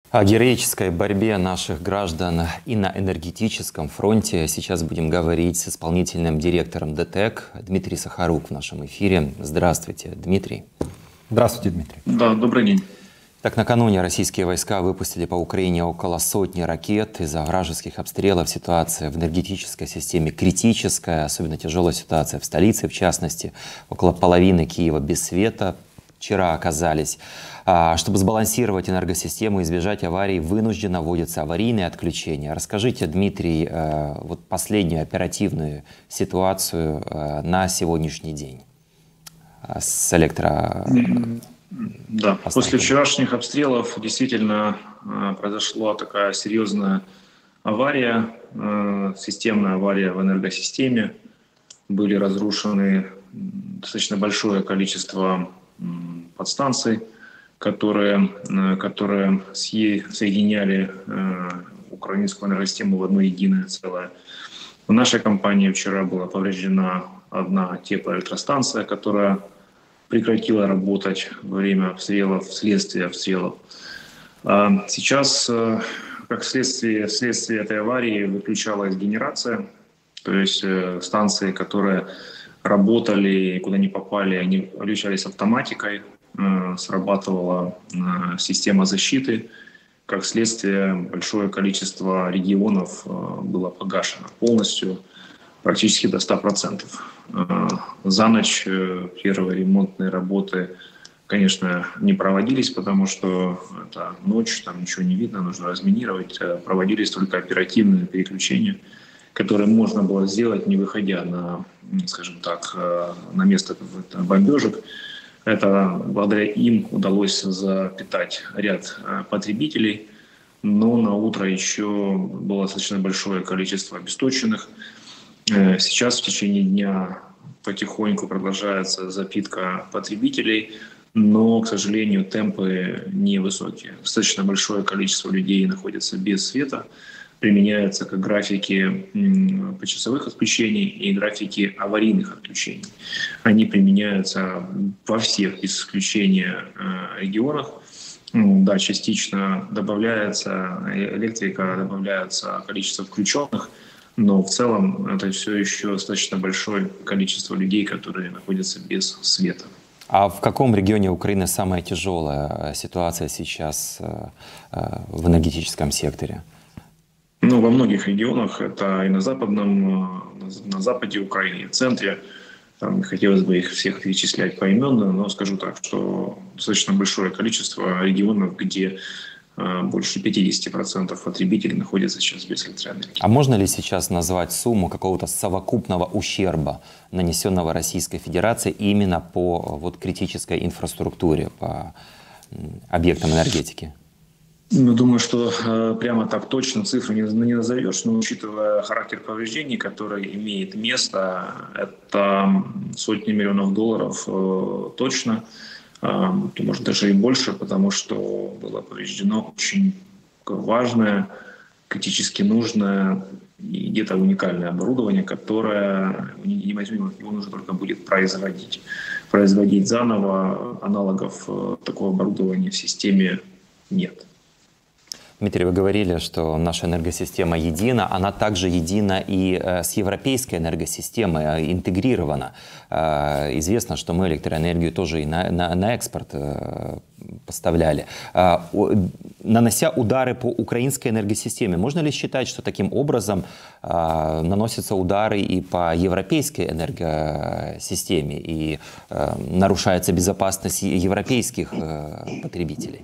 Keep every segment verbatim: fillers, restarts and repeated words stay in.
О героической борьбе наших граждан и на энергетическом фронте сейчас будем говорить с исполнительным директором ДТЭК Дмитрий Сахарук в нашем эфире. Здравствуйте, Дмитрий. Здравствуйте, Дмитрий. Да, добрый день. Так, накануне российские войска выпустили по Украине около сотни ракет. Из-за вражеских обстрелов ситуация в энергетической системе критическая, особенно тяжелая ситуация в столице, в частности, около половины Киева без света вчера оказались. Чтобы сбалансировать энергосистему и избежать аварий, вынужденно вводятся аварийные отключения. Расскажите, Дмитрий, вот последнюю оперативную ситуацию на сегодняшний день с электро... Да, после вчерашних обстрелов действительно произошла такая серьезная авария, системная авария в энергосистеме. Были разрушены достаточно большое количество подстанций, которые, которые соединяли украинскую энергосистему в одно единое целое. В нашей компании вчера была повреждена одна теплоэлектростанция, которая прекратила работать во время обстрелов, вследствие обстрелов. Сейчас, как следствие, вследствие этой аварии, выключалась генерация, то есть станции, которые работали, куда не попали, они включались автоматикой, срабатывала система защиты. Как следствие, большое количество регионов было погашено полностью, практически до ста процентов. За ночь первые ремонтные работы, конечно, не проводились, потому что это ночь, там ничего не видно, нужно разминировать. Проводились только оперативные переключения, которые можно было сделать, не выходя на, скажем так, на место бомбежек. Это благодаря им удалось запитать ряд потребителей, но на утро еще было достаточно большое количество обесточенных. Сейчас в течение дня потихоньку продолжается запитка потребителей, но, к сожалению, темпы невысокие. Достаточно большое количество людей находится без света. Применяются как графики почасовых отключений и графики аварийных отключений. Они применяются во всех, без исключения, регионах. Да, частично добавляется электрика, добавляется количество включенных, но в целом это все еще достаточно большое количество людей, которые находятся без света. А в каком регионе Украины самая тяжелая ситуация сейчас в энергетическом секторе? Ну, во многих регионах, это и на западном, на западе Украины, и в центре. Там не хотелось бы их всех перечислять поименно, но скажу так, что достаточно большое количество регионов, где э, больше пятидесяти процентов потребителей находятся сейчас без электроэнергии. А можно ли сейчас назвать сумму какого-то совокупного ущерба, нанесенного Российской Федерацией именно по вот, критической инфраструктуре, по объектам энергетики? Ну, думаю, что э, прямо так точно цифру не, не назовешь, но учитывая характер повреждений, который имеет место, это сотни миллионов долларов э, точно, э, может даже и больше, потому что было повреждено очень важное, критически нужное и где-то уникальное оборудование, которое невозможно, его нужно только будет производить. Производить заново, аналогов э, такого оборудования в системе нет. Дмитрий, вы говорили, что наша энергосистема едина, она также едина и э, с европейской энергосистемой, э, интегрирована. Э, известно, что мы электроэнергию тоже и на, на, на экспорт э, поставляли. Э, о, нанося удары по украинской энергосистеме, можно ли считать, что таким образом э, наносятся удары и по европейской энергосистеме, и э, нарушается безопасность европейских э, потребителей?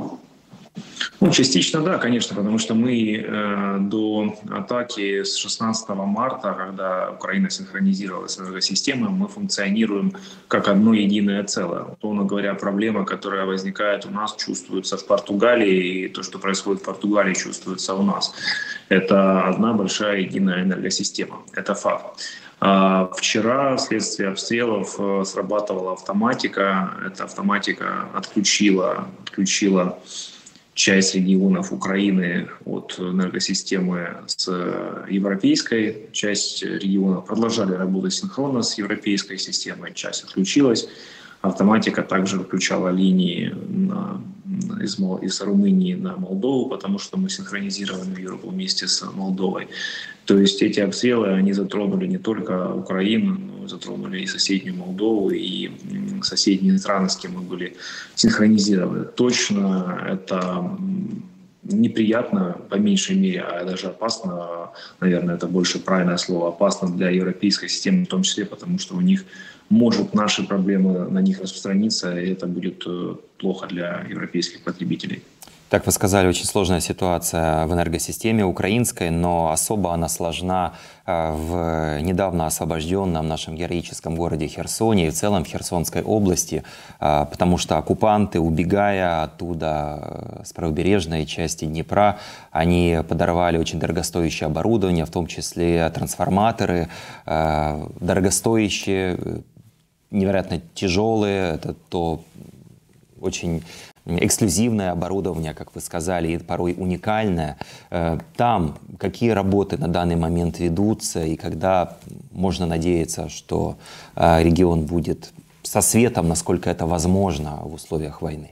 Ну, частично да, конечно, потому что мы э, до атаки с шестнадцатого марта, когда Украина синхронизировалась с энергосистемой, мы функционируем как одно единое целое. Условно говоря, проблема, которая возникает у нас, чувствуется в Португалии, и то, что происходит в Португалии, чувствуется у нас. Это одна большая единая энергосистема. Это факт. А вчера вследствие обстрелов срабатывала автоматика. Эта автоматика отключила, отключила часть регионов Украины от энергосистемы с европейской, часть регионов продолжали работать синхронно с европейской системой, часть отключилась. Автоматика также выключала линии на, из, из Румынии на Молдову, потому что мы синхронизированы в Европу вместе с Молдовой. То есть эти обстрелы, они затронули не только Украину, но затронули и соседнюю Молдову, и соседние страны, с кем мы были синхронизированы. Точно это неприятно, по меньшей мере, а даже опасно, наверное, это больше правильное слово, опасно для европейской системы в том числе, потому что у них может наши проблемы на них распространиться, и это будет плохо для европейских потребителей. Как вы сказали, очень сложная ситуация в энергосистеме украинской, но особо она сложна в недавно освобожденном нашем героическом городе Херсоне и в целом в Херсонской области, потому что оккупанты, убегая оттуда с правобережной части Днепра, они подорвали очень дорогостоящее оборудование, в том числе трансформаторы, дорогостоящие, невероятно тяжелые, это то очень эксклюзивное оборудование, как вы сказали, и порой уникальное. Там какие работы на данный момент ведутся, и когда можно надеяться, что регион будет со светом, насколько это возможно в условиях войны?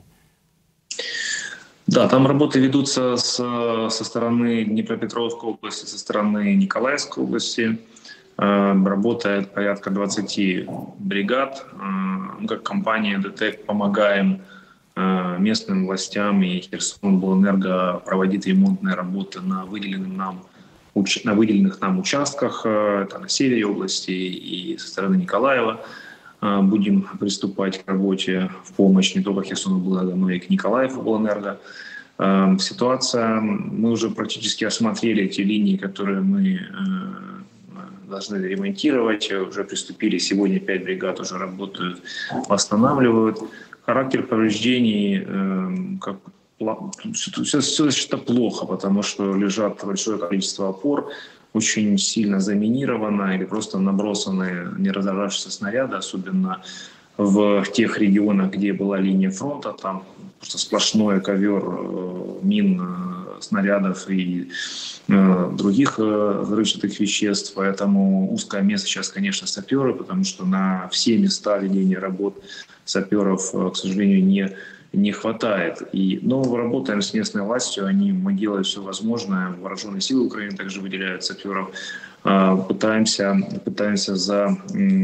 Да, там работы ведутся с, со стороны Днепропетровской области, со стороны Николаевской области. Работает порядка двадцати бригад. Мы как компания ДТЭК помогаем местным властям, и Херсонобленерго проводит ремонтные работы на выделенных нам, на выделенных нам участках, это на севере области и со стороны Николаева. Будем приступать к работе в помощь не только Херсонобленерго, но и к Николаевобленерго. Ситуация, мы уже практически осмотрели те линии, которые мы должны ремонтировать, уже приступили, сегодня пять бригад уже работают, восстанавливают. Характер повреждений, э, как, все, все это плохо, потому что лежат большое количество опор, очень сильно заминировано или просто набросаны не разорвавшиеся снаряды, особенно в тех регионах, где была линия фронта, там просто сплошной ковер э, мин, э, снарядов и э, других э, взрывчатых веществ. Поэтому узкое место сейчас, конечно, саперы, потому что на все места ведения работ саперов, к сожалению, не, не хватает. И, но работаем с местной властью, они, мы делаем все возможное. Вооруженные силы Украины также выделяют саперов. Пытаемся, пытаемся за,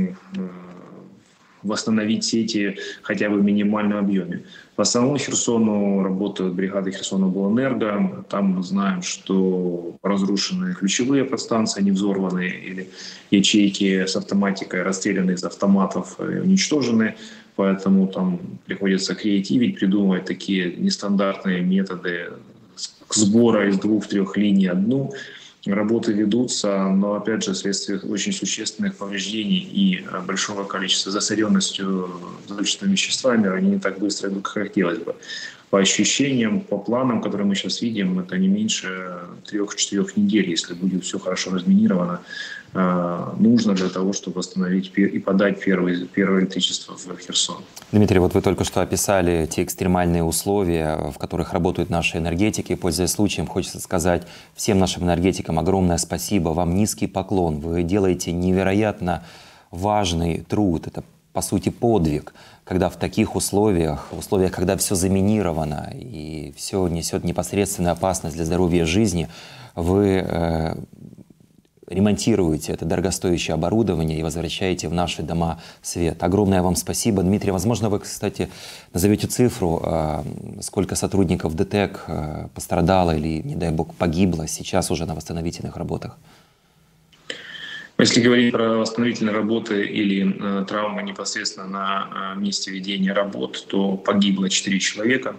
восстановить сети хотя бы в минимальном объеме. В основном Херсону работают бригады Херсонобленерго. Там мы знаем, что разрушены ключевые подстанции, они взорваны, или ячейки с автоматикой расстреляны из автоматов и уничтожены. Поэтому там приходится креативить, придумывать такие нестандартные методы сбора из двух-трех линий одну. Работы ведутся, но опять же вследствие очень существенных повреждений и большого количества засоренностью взрывчатыми веществами они не так быстро идут, как хотелось бы. По ощущениям, по планам, которые мы сейчас видим, это не меньше трех-четырех недель, если будет все хорошо разминировано, нужно для того, чтобы восстановить и подать первое, первое электричество в Херсон. Дмитрий, вот вы только что описали те экстремальные условия, в которых работают наши энергетики. Пользуясь случаем, хочется сказать всем нашим энергетикам огромное спасибо, вам низкий поклон. Вы делаете невероятно важный труд, это по сути подвиг, когда в таких условиях, в условиях, когда все заминировано и все несет непосредственную опасность для здоровья и жизни, вы э, ремонтируете это дорогостоящее оборудование и возвращаете в наши дома свет. Огромное вам спасибо. Дмитрий, возможно, вы, кстати, назовете цифру, э, сколько сотрудников ДТЭК э, пострадало или, не дай бог, погибло сейчас уже на восстановительных работах? Если говорить про восстановительные работы или э, травмы непосредственно на э, месте ведения работ, то погибло четыре человека.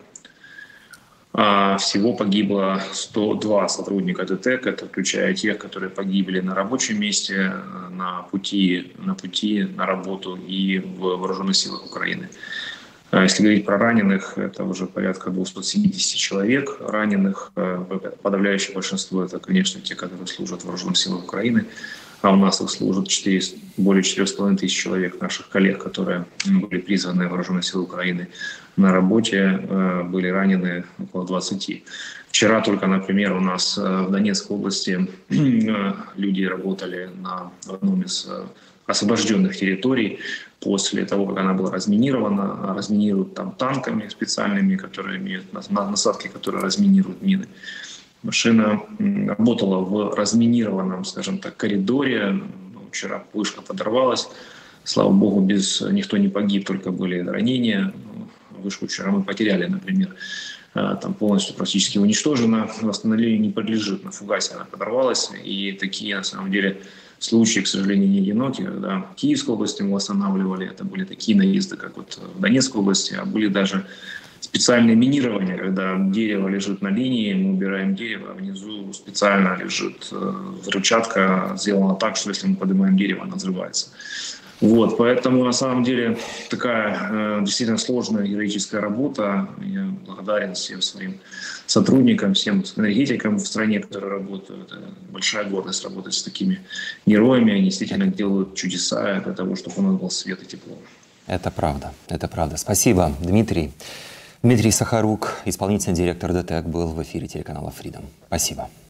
А всего погибло сто два сотрудника ДТЭК, это включая тех, которые погибли на рабочем месте, на пути на, пути на работу и в Вооруженных силах Украины. Если говорить про раненых, это уже порядка двухсот семидесяти человек раненых. Подавляющее большинство — это, конечно, те, которые служат в Вооруженных силах Украины. А у нас их служат четыре, более четырёх с половиной тысяч человек, наших коллег, которые были призваны в Вооруженные силы Украины на работе, были ранены около двадцати. Вчера только, например, у нас в Донецкой области люди работали на одном из освобожденных территорий, после того, как она была разминирована, разминируют там танками специальными, которые имеют насадки, которые разминируют мины. Машина работала в разминированном, скажем так, коридоре. Вчера вышка подорвалась. Слава богу, без никто не погиб, только были ранения. Вышку вчера мы потеряли, например. Там полностью практически уничтожена. Восстановлению не подлежит. На фугасе она подорвалась. И такие, на самом деле, случаи, к сожалению, не одиноки. Когда в Киевской области мы восстанавливали, это были такие наезды, как вот в Донецкой области, а были даже специальное минирование, когда дерево лежит на линии, мы убираем дерево, а внизу специально лежит взрывчатка, сделана так, что если мы поднимаем дерево, она взрывается. Вот, поэтому на самом деле такая э, действительно сложная героическая работа. Я благодарен всем своим сотрудникам, всем энергетикам в стране, которые работают. Это большая гордость работать с такими героями. Они действительно делают чудеса для того, чтобы у нас был свет и тепло. Это правда, это правда. Спасибо, Дмитрий. Дмитрий Сахарук, исполнительный директор ДТЭК, был в эфире телеканала Freedom. Спасибо.